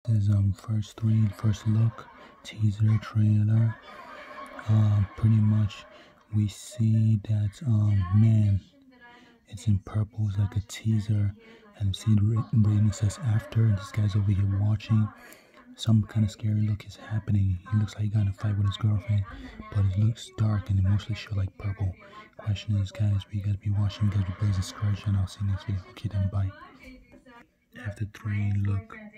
is first look, teaser, trailer. Pretty much we see that man, it's in purple. It's like a teaser, and see the rating says after. This guy's over here watching. Some kind of scary look is happening. He looks like he got in a fight with his girlfriend, but it looks dark and it mostly show like purple. Question is, guys, will you guys be watching? You guys be please subscribe, and I'll see you next video. Okay, then bye. After 3, look.